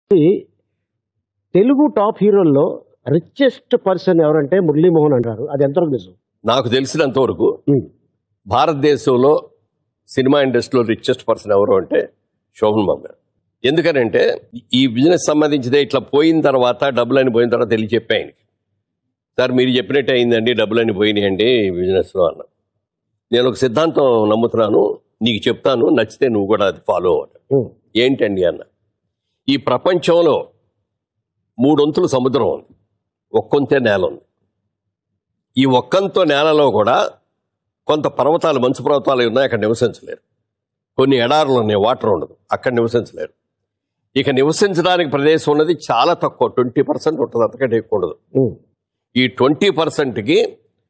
Telugu top హీరోల్లో richest person ఎవరంటే మురళీమోహన్ అంటారు. అది ఎంతవరకు నిజం? నాకు తెలిసినంతవరకు భారతదేశంలో సినిమా ఇండస్ట్రీలో రిచెస్ట్ పర్సన్ ఎవరు అంటే శోభన్ బాబు గారు. ఎందుకనంటే ఈ బిజినెస్ సంబంధించిదే ఇట్లా పోయిన తర్వాత డబ్బులని పోయిన తర్వాత తెలియ చెప్పి ఆయనకి, సార్ మీరు చెప్పినట్టు అయిందండి, డబ్బులని పోయినాయండి బిజినెస్లో అన్న. నేను ఒక సిద్ధాంతం నమ్ముతున్నాను, నీకు చెప్తాను, నచ్చితే నువ్వు కూడా అది ఫాలో అవ్వాలి. ఏంటండి అన్న, ఈ ప్రపంచంలో 3 వంతులు సముద్రం ఉంది, ఒక్కొంతే నేల ఉంది. ఈ ఒక్కంతో నేలలో కూడా కొంత పర్వతాలు, మంచు పర్వతాలు ఉన్నాయి, అక్కడ నివసించలేరు. కొన్ని ఎడారులు ఉన్నాయి, వాటర్ ఉండదు, అక్కడ నివసించలేరు. ఇక నివసించడానికి ప్రదేశం ఉన్నది చాలా తక్కువ, 20% ఉంటుంది, అంతకంటే ఎక్కువ ఉండదు. ఈ 20%కి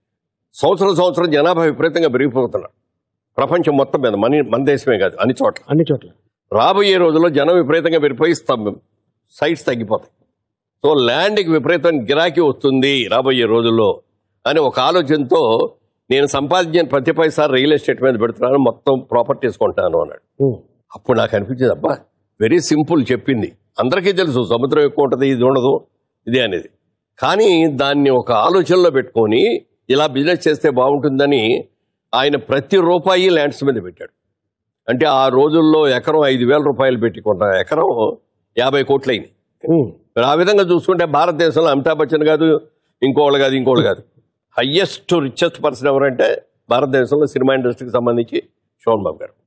సంవత్సరం జనాభా విపరీతంగా పెరిగిపోతున్నారు ప్రపంచం మొత్తం మీద, మన దేశమే కాదు, అన్ని చోట్ల. రాబోయే రోజుల్లో జనం విపరీతంగా పెరిగిపోయి సైట్స్ తగ్గిపోతాయి. సో ల్యాండ్కి విపరీతమైన గిరాకీ వస్తుంది రాబోయే రోజుల్లో అని ఒక ఆలోచనతో నేను సంపాదించిన ప్రతి పైసా రియల్ ఎస్టేట్ మీద పెడుతున్నాను, మొత్తం ప్రాపర్టీస్ కొంటాను అన్నాడు. అప్పుడు నాకు అనిపించింది, అబ్బా వెరీ సింపుల్ చెప్పింది, అందరికీ తెలుసు సముద్రం ఎక్కువ ఉంటుంది, ఇది ఉండదు, ఇది అనేది. కానీ దాన్ని ఒక ఆలోచనలో పెట్టుకొని ఇలా బిజినెస్ చేస్తే బాగుంటుందని ఆయన ప్రతి రూపాయి ల్యాండ్స్ మీద పెట్టాడు. అంటే ఆ రోజుల్లో ఎకరం 5,000 రూపాయలు పెట్టి కొంట ఎకరం 50 కోట్లు అయింది. ఆ విధంగా చూసుకుంటే భారతదేశంలో అమితాబ్ బచ్చన్ కాదు, ఇంకోళ్ళు కాదు, హయ్యెస్ట్ రిచెస్ట్ పర్సన్ ఎవరంటే భారతదేశంలో సినిమా ఇండస్ట్రీకి సంబంధించి శోభన్ బాబు గారు.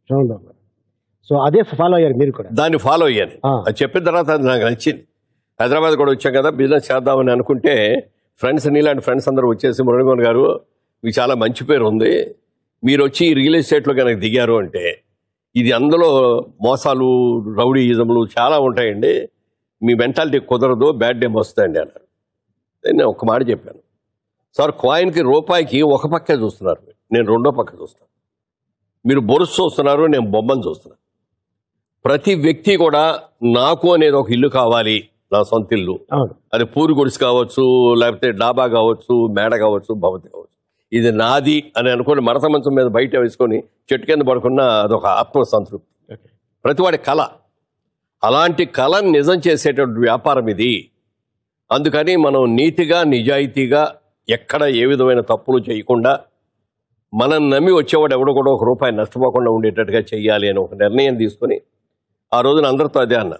సో అదే ఫాలో అయ్యారు మీరు కూడా? దాన్ని ఫాలో అయ్యాను. అది చెప్పిన తర్వాత అది నాకు నచ్చింది. హైదరాబాద్ కూడా వచ్చాం కదా, బిజినెస్ చేద్దామని అనుకుంటే ఫ్రెండ్స్, నీలాంటి ఫ్రెండ్స్ అందరూ వచ్చేసి, మురళీమోహన్ గారు మీకు చాలా మంచి పేరు ఉంది, మీరు వచ్చి రియల్ ఎస్టేట్లో కనుక దిగారు అంటే ఇది అందులో మోసాలు, రౌడీయిజంలు చాలా ఉంటాయండి, మీ మెంటాలిటీ కుదరదు, బ్యాడ్ డేమ్ వస్తాయండి అన్నారు. నేను ఒక మాట చెప్పాను, సార్ కాయిన్కి రూపాయికి ఒక పక్కే చూస్తున్నారు, నేను రెండో పక్క చూస్తాను. మీరు బొరుసు చూస్తున్నారు, నేను బొమ్మను చూస్తున్నాను. ప్రతి వ్యక్తి కూడా నాకు అనేది ఒక ఇల్లు కావాలి, నా సొంత ఇల్లు. అది పూరి గుడిసి కావచ్చు, లేకపోతే డాబా కావచ్చు, మేడ కావచ్చు, భవతి కావచ్చు, ఇది నాది అని అనుకుని మడత మంచం మీద బయట వేసుకొని చెట్టు కింద పడుకున్న అదొక ఆత్మసంతృప్తి, ప్రతివాడి కళ. అలాంటి కళను నిజం చేసేటువంటి వ్యాపారం ఇది. అందుకని మనం నీతిగా, నిజాయితీగా, ఎక్కడ ఏ విధమైన తప్పులు చేయకుండా, మనం నమ్మి వచ్చేవాడు ఎవడో కూడా ఒక రూపాయి నష్టపోకుండా ఉండేటట్టుగా చెయ్యాలి అని ఒక నిర్ణయం తీసుకొని ఆ రోజున అందరితో అదే అన్న,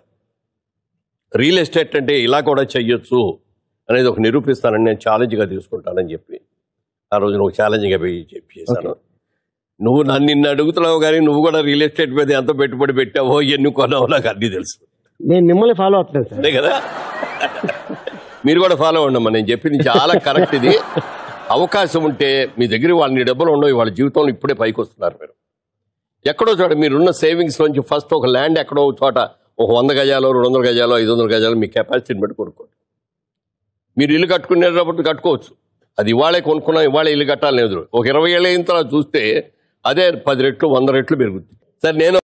రియల్ ఎస్టేట్ అంటే ఇలా కూడా చెయ్యొచ్చు అనేది ఒక నిరూపిస్తానని నేను ఛాలెంజ్గా తీసుకుంటానని చెప్పి ఆ రోజున ఒక ఛాలెంజ్గా చేశాను. నువ్వు నిన్ను అడుగుతున్నావు కానీ నువ్వు కూడా రియల్ ఎస్టేట్ మీద ఎంత పెట్టుబడి పెట్టావో, ఎన్ని కొన్నావో నాకు అన్నీ తెలుసు. నేను మిమ్మల్ని ఫాలో అవుతున్నాను సార్. అదే కదా, మీరు కూడా ఫాలో అవ్వండమ్మా, నేను చెప్పింది చాలా కరెక్ట్. ఇది అవకాశం ఉంటే మీ దగ్గర వాళ్ళని డబ్బులు ఉండవు, వాళ్ళ జీవితంలో ఇప్పుడే పైకి వస్తున్నారు. మీరు ఎక్కడో చోట మీరున్న సేవింగ్స్ నుంచి ఫస్ట్ ఒక ల్యాండ్ ఎక్కడో చోట ఒక 100 గజాలు, 200 గజాలు, 500 గజాలు మీ కెపాసిటీని బట్టి కొనుక్కోండి. మీరు ఇల్లు కట్టుకునేటప్పుడు కట్టుకోవచ్చు, అది ఇవాళే కొనుక్కున్నా ఇవాళ ఇల్లు కట్టాలి లేదు. ఒక 20 ఏళ్ళ అయిన తర్వాత చూస్తే అదే 10 రెట్లు 100 రెట్లు పెరుగుతుంది. సార్ నేను